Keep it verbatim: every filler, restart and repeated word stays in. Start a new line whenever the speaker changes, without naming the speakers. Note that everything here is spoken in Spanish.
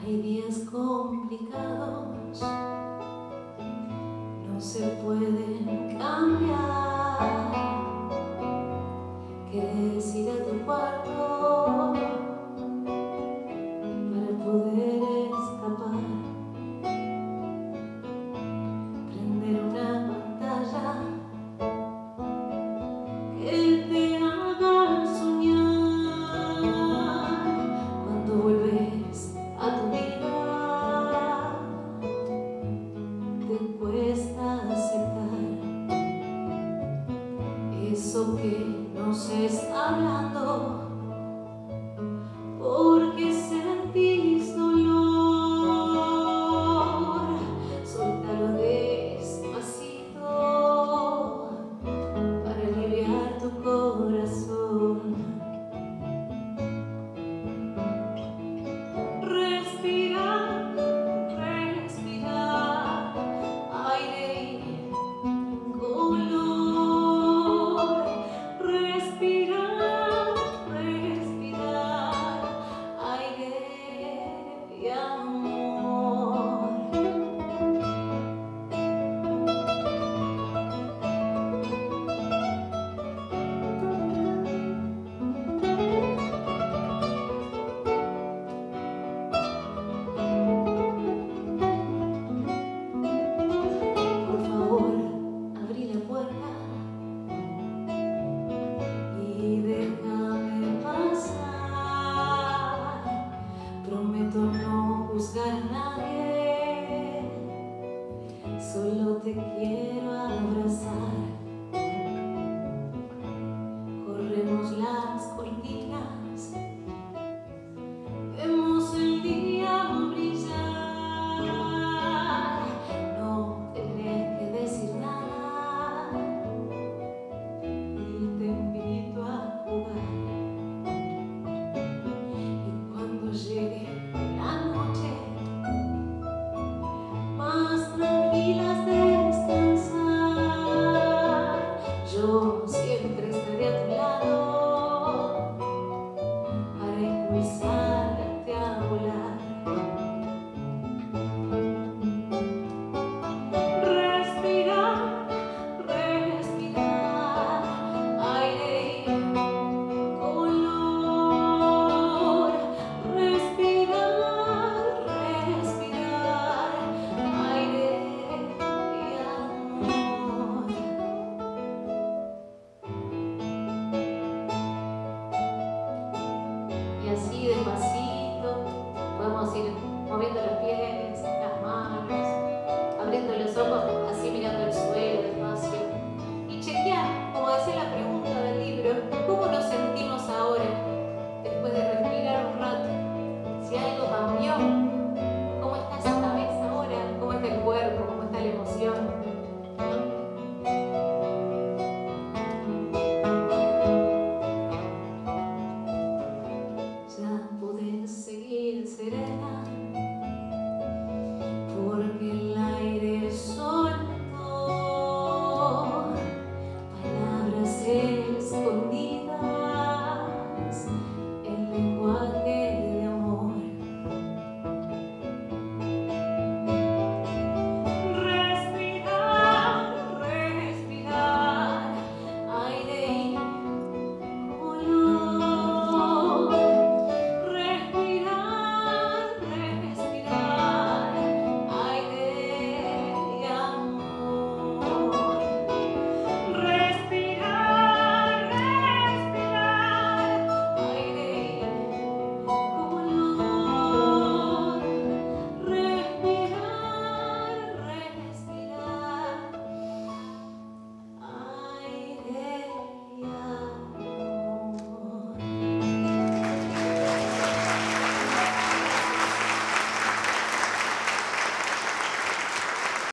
Hay días complicados, no se pueden cambiar. Quieres ir a tu cuarto para poder escapar, prender una pantalla que te haga soñar. Cuando vuelves a tu vida, te cuesta aceptar eso que no se está hablando, porque sentís dolor. Suéltalo despacito para aliviar tu corazón. Respira, respira, aire y color. Respira, respira, aire y amor. Por favor, abrí la puerta y déjame pasar. Prometo no juzgar a nadie, solo te quiero abrazar. Corremos las cortinas, vemos el día brillar. No tenés que decir nada y te invito a jugar. Y cuando llegue la noche, más tranquilas descansar, yo siempre estaré a tu lado para impulsarte a volar. Respirar, respirar, aire y color. Respirar, respirar, aire y amor. Y así despacito podemos ir moviendo la